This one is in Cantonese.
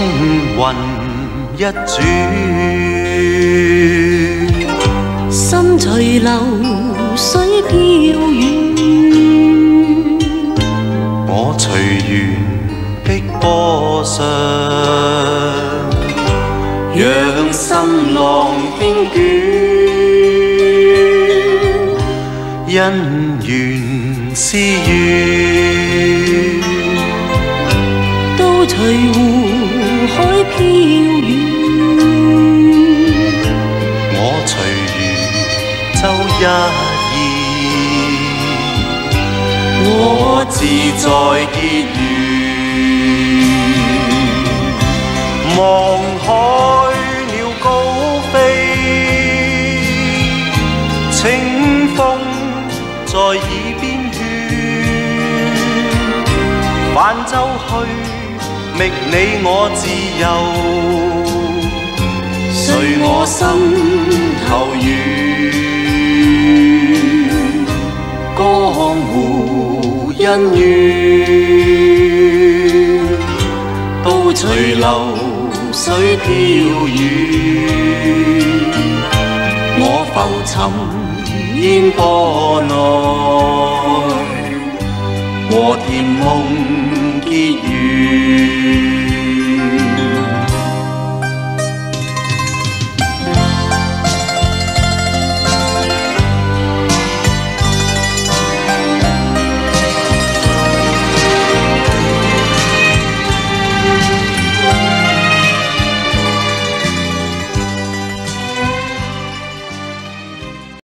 云一轉， 心隨流水飄遠。 我隨緣碧波上，讓心浪輕捲，因緣是緣， 都隨湖海飄遠。 我隨緣走一意，我自在結緣。望海鳥高飛，清風在耳邊勸，泛舟去覓你我自由，隨我心頭緣，江湖恩怨都隨流水飄遠，我浮沉煙波內，和甜夢結緣。